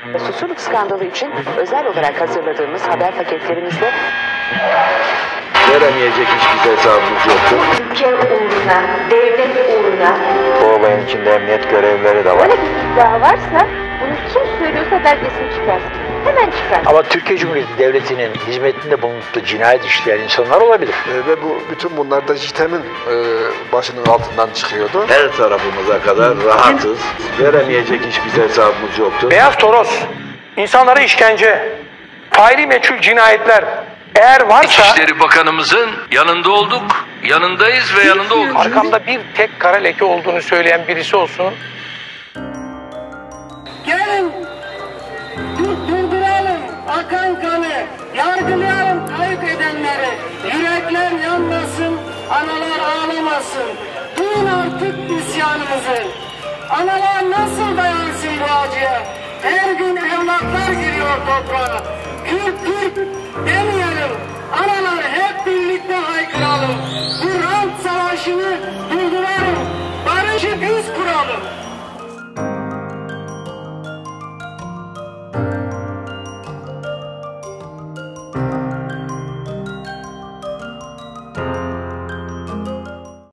Susurluk skandalı için özel olarak hazırladığımız haber paketlerimizde veremeyecek hiçbir hesabımız yoktu. Ülke uğruna, devlet uğruna. Bu olayın içinde emniyet görevlileri de var. Böyle bir iddia varsa bunu kim söylüyorsa belgesini çıkarsın. Hemen çıkar. Ama Türkiye Cumhuriyeti Devleti'nin hizmetinde bulunup cinayet işleyen insanlar olabilir. Ve bütün bunlar da JITEM'in başının altından çıkıyordu. Her tarafımıza kadar rahatız. Veremeyecek hiçbir hesabımız yoktu. Beyaz toros, insanlara işkence, faili meçhul cinayetler eğer varsa... İçişleri Bakanımızın yanında olduk, yanındayız ve yanında olduk. Arkamda bir tek kara leke olduğunu söyleyen birisi olsun. Gelin, durduralım akan kanı, yargılayalım kayıp edenleri. Yürekler yanmasın, analar ağlamasın. Duyun artık isyanımızı. Analar nasıl dayansın bu acıya? Her gün evlatlar giriyor toprağa. Kürt, demiyor.